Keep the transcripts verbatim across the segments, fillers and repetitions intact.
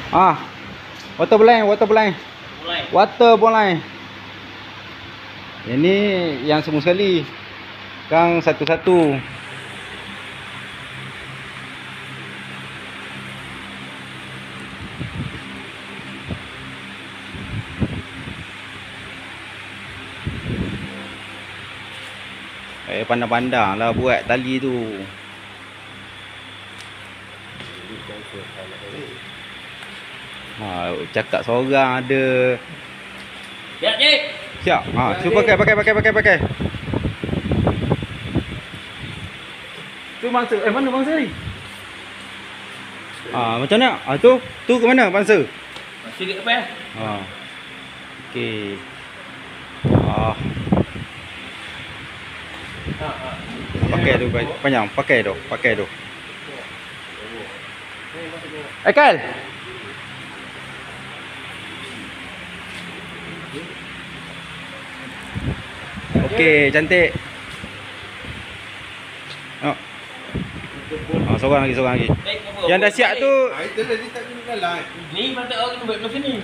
Ah, water blank, water blank. Mulai. Water blank. Ini yang semua sekali. Kang satu-satu. Eh, pandang-pandang lah buat tali tu. Ha, cakap seorang ada. Siap, Cik. Siap. Ha, cuba pakai, pakai, pakai, pakai, pakai. Tu bangsa. Eh, mana bangsa ni? Ah, macam mana? Ah, tu, tu ke mana bangsa? Masih dekat depan. Ha. Okey. Ah, Ha, ha. pakai tu panjang, pakai tu, pakai tu. Ekal. Okey, cantik. Oh. Ah, seorang lagi, seorang lagi. Baik, apa? Yang dah siap tu, Ah, itu lah dia tak kena kalah. Ni patut orang kena buat belah sini.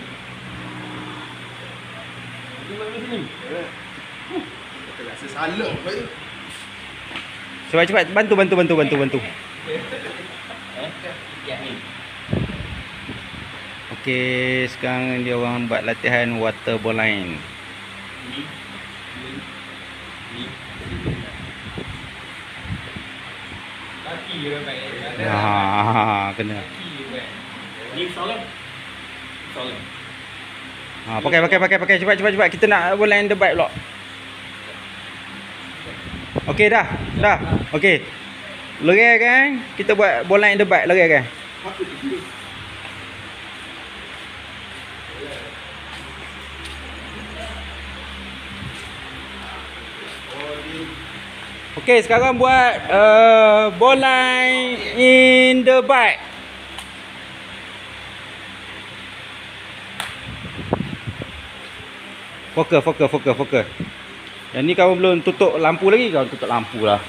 Ni buat belah sini. Kita rasa salah apa tu. cepat cepat bantu bantu bantu bantu bantu. Eh? Ya ni. Okey, sekarang dia orang buat latihan water bowline. Ni. Ni. Ni. Kaki dia baik. Ha, kena. Kaki dia baik. Ni soalan. Soalan. Ha, pakai pakai pakai pakai cepat cepat cepat. Kita nak bowline the bike pula. Okey dah. Dah. Okey. Lerai kan? Kita buat bowline the bike, lerai kan? Apa tu? Okey, sekarang buat uh, bowline in the bike. Fokus, fokus, fokus, fokus. Yang ni kawan belum tutup lampu lagi, kawan tutup lampu lah.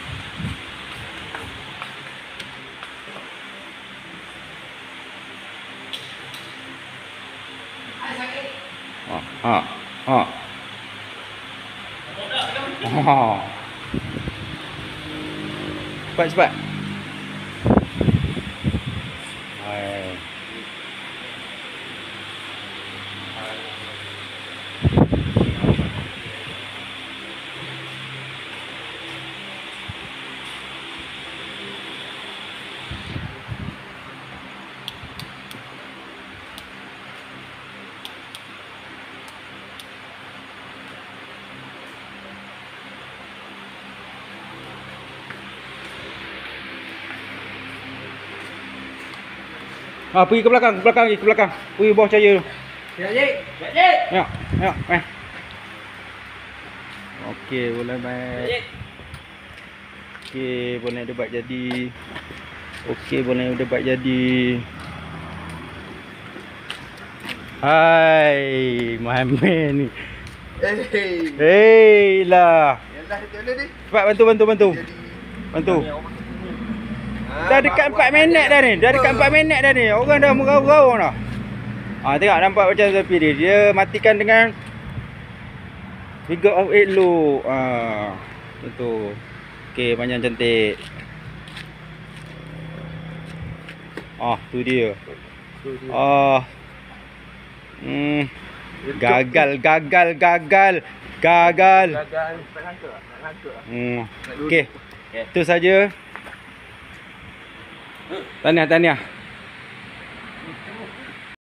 Ha, ha, ha. Ha. Cepat, cepat. Hai. Ha, pergi ke belakang, ke belakang lagi, ke belakang. Pergi bawah cahaya tu. Siap, Cik. Siap, Cik. Tengok, tengok, mai. Okey, boleh mai. Cik. Okey, boleh debat jadi. Okey, boleh debat jadi. Hai, Muhammad ni. Eh, Hei lah. yalah dia boleh ni. Cepat bantu, bantu, bantu. Jadi Bantu. ah, Dah dekat empat minit dah ni. Dah dekat empat minit dah ni. Orang dah merau-rau dah. Ha, tengok nampak macam tepi dia. Dia matikan dengan figure of eight look. Ha, tu. Okey, panjang cantik. Ah, tu dia. Ah. Hmm. Gagal, gagal, gagal. Gagal. gagal nak langkah, nak langkah. Hmm. Okey. Itu saja. Tahniah, tahniah.